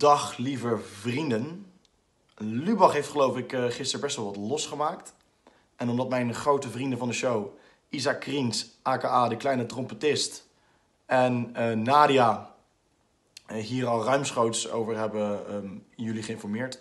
Dag lieve vrienden. Lubach heeft geloof ik gisteren best wel wat losgemaakt. En omdat mijn grote vrienden van de show, Isaac Kriens, aka de kleine trompetist, en Nadia hier al ruimschoots over hebben jullie geïnformeerd.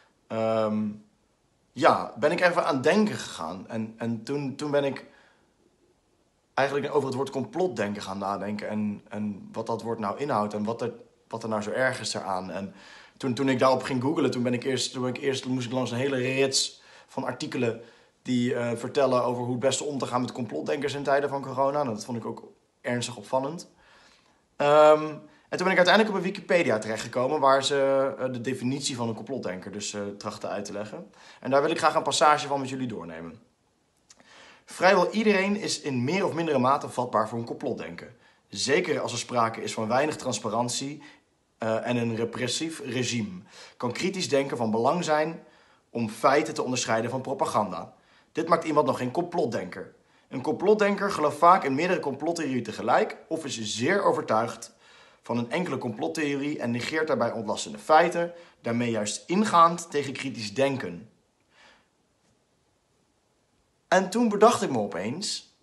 Ben ik even aan het denken gegaan. En toen ben ik eigenlijk over het woord complotdenken gaan nadenken. En wat dat woord nou inhoudt en wat er nou zo erg is eraan. En toen ik daarop ging googlen, toen moest ik langs een hele rits van artikelen die vertellen over hoe het beste om te gaan met complotdenkers in tijden van corona. En dat vond ik ook ernstig opvallend. En toen ben ik uiteindelijk op een Wikipedia terechtgekomen waar ze de definitie van een complotdenker dus trachten uit te leggen. En daar wil ik graag een passage van met jullie doornemen. Vrijwel iedereen is in meer of mindere mate vatbaar voor een complotdenken. Zeker als er sprake is van weinig transparantie en een repressief regime. Kan kritisch denken van belang zijn om feiten te onderscheiden van propaganda. Dit maakt iemand nog geen complotdenker. Een complotdenker gelooft vaak in meerdere complottheorieën tegelijk of is zeer overtuigd van een enkele complottheorie en negeert daarbij ontlastende feiten, daarmee juist ingaand tegen kritisch denken. En toen bedacht ik me opeens,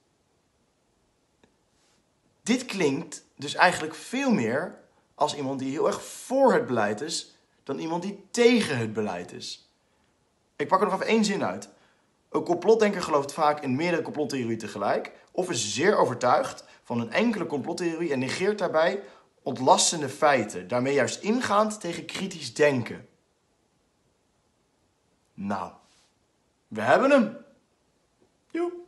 dit klinkt dus eigenlijk veel meer als iemand die heel erg voor het beleid is, dan iemand die tegen het beleid is. Ik pak er nog even één zin uit. Een complotdenker gelooft vaak in meerdere complottheorieën tegelijk, of is zeer overtuigd van een enkele complottheorie en negeert daarbij ontlastende feiten, daarmee juist ingaand tegen kritisch denken. Nou, we hebben hem. Joep.